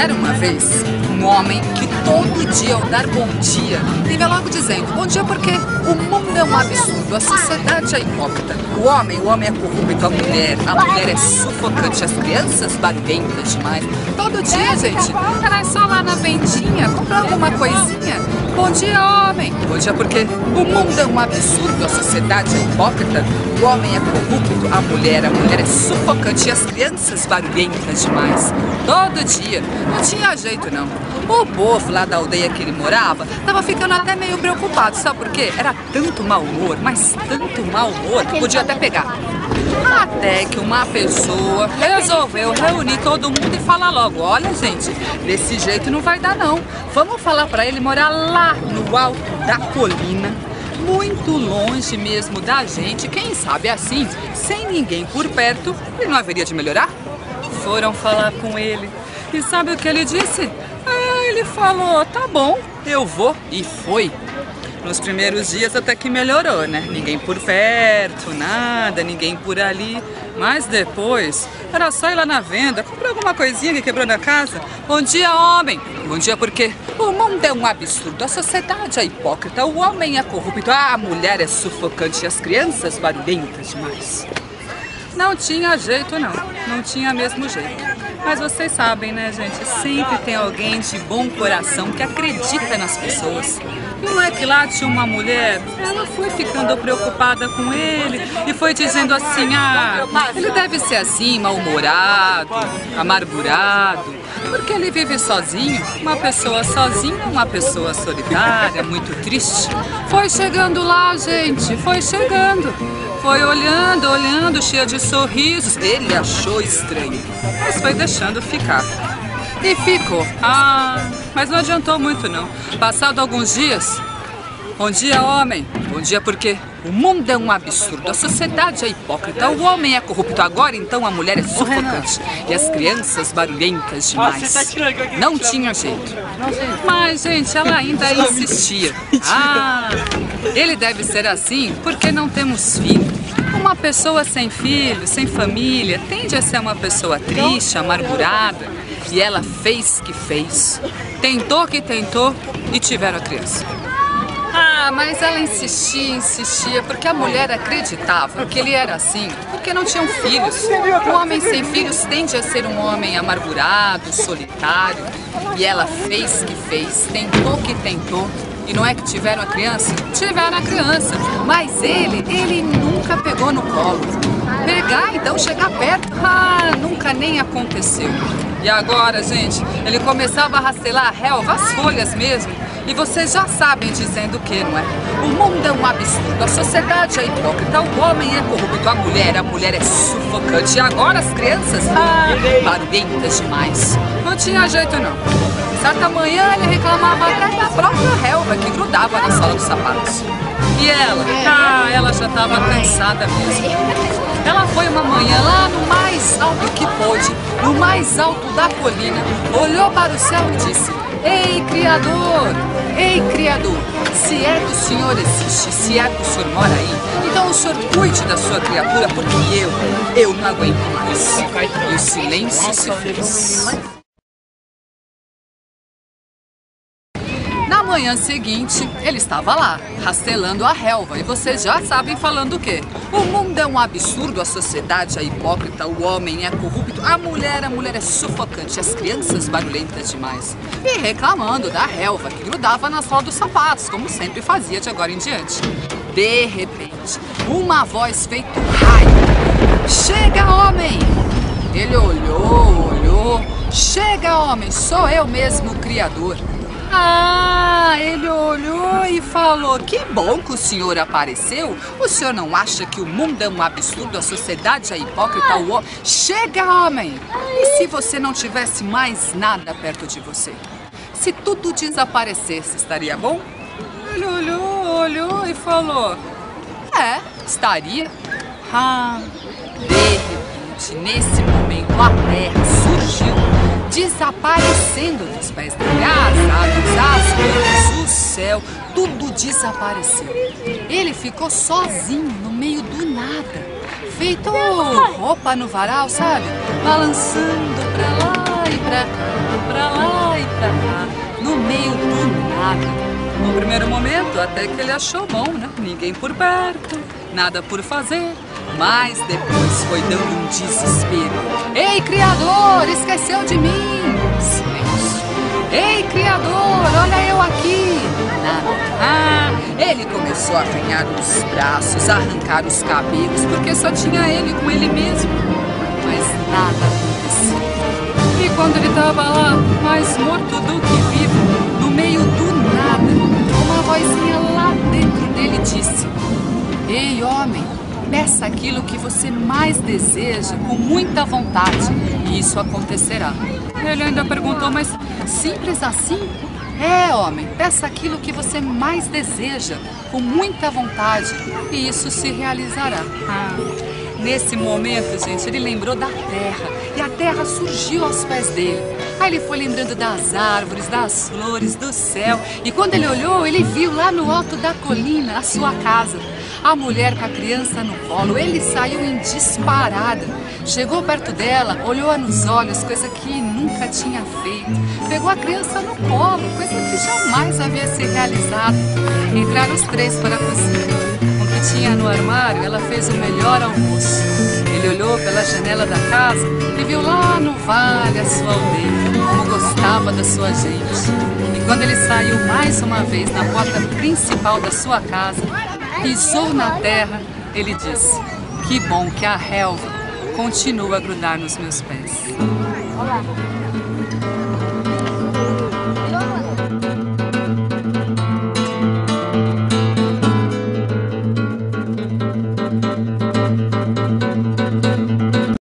Era uma vez um homem que todo dia ao dar bom dia, vinha logo dizendo: bom dia porque o mundo é um absurdo, a sociedade é hipócrita. O homem é corrupto, a mulher é sufocante, as crianças barulhentas demais. Todo dia, gente, era só lá na vendinha, comprar alguma coisinha. Bom dia, homem. Bom dia porque o mundo é um absurdo, a sociedade é hipócrita. O homem é corrupto, a mulher é sufocante e as crianças barulhentas demais. Todo dia. Não tinha jeito, não. O povo lá da aldeia que ele morava tava ficando até meio preocupado. Sabe por quê? Era tanto mau humor, mas tanto mau humor que podia até pegar. Até que uma pessoa resolveu reunir todo mundo e falar logo: olha, gente, desse jeito não vai dar não. Vamos falar pra ele morar lá no alto da colina, muito longe mesmo da gente. Quem sabe assim, sem ninguém por perto, ele não haveria de melhorar? Foram falar com ele. E sabe o que ele disse? Ele falou: tá bom, eu vou. E foi. Nos primeiros dias até que melhorou, né? Ninguém por perto, nada, ninguém por ali. Mas depois, era só ir lá na venda, comprar alguma coisinha que quebrou na casa. Bom dia, homem! Bom dia porque o mundo é um absurdo, a sociedade é hipócrita, o homem é corrupto, a mulher é sufocante e as crianças barulhentas demais. Não tinha jeito não, não tinha mesmo jeito. Mas vocês sabem, né, gente? Sempre tem alguém de bom coração que acredita nas pessoas. E não é que lá tinha uma mulher, ela foi ficando preocupada com ele e foi dizendo assim: ele deve ser assim, mal-humorado, amargurado, porque ele vive sozinho, uma pessoa sozinha, uma pessoa solitária, muito triste. Foi chegando lá, gente, foi chegando. Foi olhando, cheia de sorrisos. Ele achou estranho, mas foi deixando ficar. E ficou. Mas não adiantou muito não. Passado alguns dias, bom dia, homem. Bom dia porque o mundo é um absurdo, a sociedade é hipócrita, o homem é corrupto, agora então a mulher é sufocante e as crianças barulhentas demais. Não tinha jeito. Mas, gente, ela ainda insistia. Ele deve ser assim porque não temos filho. Uma pessoa sem filho, sem família, tende a ser uma pessoa triste, amargurada. E ela fez que fez. Tentou que tentou e tiveram a criança. Mas ela insistia, porque a mulher acreditava que ele era assim, porque não tinham filhos. Um homem sem filhos tende a ser um homem amargurado, solitário. E ela fez que fez, tentou que tentou. E não é que tiveram a criança? Tiveram a criança, mas ele nunca pegou no colo. Pegar, então chegar perto, nunca nem aconteceu. E agora, gente, ele começava a rastelar a relva, as folhas mesmo. E vocês já sabem dizendo o que, não é? O mundo é um absurdo, a sociedade é hipócrita, o homem é corrupto, a mulher é sufocante. E agora as crianças, barulhentas demais. Não tinha jeito não. Certa manhã ele reclamava até da própria relva que grudava na sola dos sapatos. E ela já estava cansada mesmo. Ela foi uma manhã lá no mais alto que pôde, no mais alto da colina, olhou para o céu e disse: ei, Criador, se é que o Senhor existe, se é que o Senhor mora aí, então o Senhor cuide da sua criatura, porque eu não aguento mais. E o silêncio se fez. Na manhã seguinte, ele estava lá, rastelando a relva, e vocês já sabem falando o quê? O mundo é um absurdo, a sociedade é hipócrita, o homem é corrupto, a mulher é sufocante, as crianças barulhentas demais. E reclamando da relva que grudava na sola dos sapatos, como sempre fazia de agora em diante. De repente, uma voz feito raio: chega, homem! Ele olhou, chega, homem, sou eu mesmo o Criador. Ele olhou e falou: que bom que o senhor apareceu. O senhor não acha que o mundo é um absurdo, a sociedade é hipócrita, o homem... Chega, homem! E se você não tivesse mais nada perto de você? Se tudo desaparecesse, estaria bom? Ele olhou e falou: estaria. De repente, nesse momento, a terra surgiu, desaparecendo dos pés dele, as nuvens, o céu, tudo desapareceu. Ele ficou sozinho no meio do nada, feito roupa no varal, sabe? Balançando pra lá e pra pra lá e pra cá, no meio do nada. No primeiro momento, até que ele achou bom, né? Ninguém por perto, nada por fazer. Mas depois foi dando um desespero. Ei, criador, esqueceu de mim! Silêncio. Ei, criador, olha eu aqui! Nada. Ele começou a arranhar os braços, a arrancar os cabelos, porque só tinha ele com ele mesmo. Mas nada aconteceu. E quando ele estava lá, mais morto do que vivo, no meio do nada, uma vozinha lá dentro dele disse: Ei, homem, peça aquilo que você mais deseja com muita vontade e isso acontecerá. Ele ainda perguntou, mas simples assim? É, homem, peça aquilo que você mais deseja com muita vontade e isso se realizará. Nesse momento, gente, ele lembrou da terra e a terra surgiu aos pés dele. Aí ele foi lembrando das árvores, das flores, do céu. E quando ele olhou, ele viu lá no alto da colina a sua casa. A mulher com a criança no colo. Ele saiu em disparada. Chegou perto dela, olhou-a nos olhos, coisa que nunca tinha feito. Pegou a criança no colo, coisa que jamais havia se realizado. Entraram os três para a cozinha. Com o que tinha no armário, ela fez o melhor almoço. Ele olhou pela janela da casa e viu lá no vale a sua aldeia, como gostava da sua gente. E quando ele saiu mais uma vez na porta principal da sua casa, pisou na terra, ele disse: que bom que a relva continua a grudar nos meus pés.